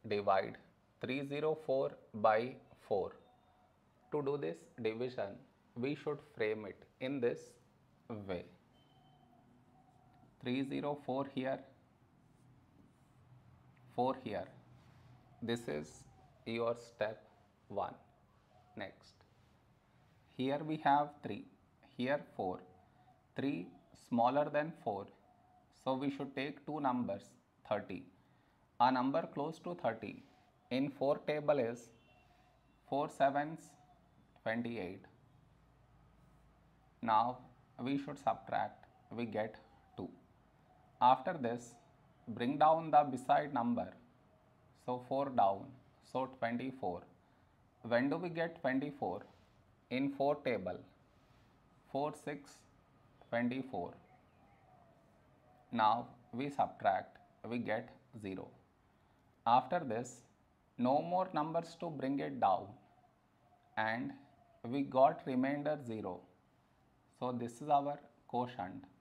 divide 304 by 4. To do this division, we should frame it in this way. 304 here, 4 here. This is your step 1. Next, here we have 3, here 4. 3 smaller than 4, so we should take two numbers, 30. A number close to 30 in 4 table is 4 sevens 28. Now we should subtract, we get 2. After this, bring down the beside number, so 4 down, so 24. When do we get 24? In 4 table, 4 6 24. Now we subtract, we get 0. After this, no more numbers to bring it down, and we got remainder 0. So this is our quotient.